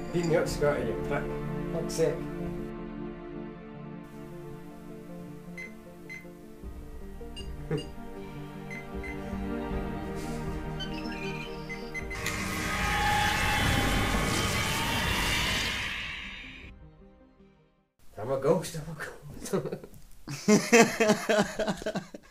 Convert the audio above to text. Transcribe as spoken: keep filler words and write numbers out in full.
Beat me up, Scotty, you prick. Fuck's sake. I'm a ghost, I'm a ghost.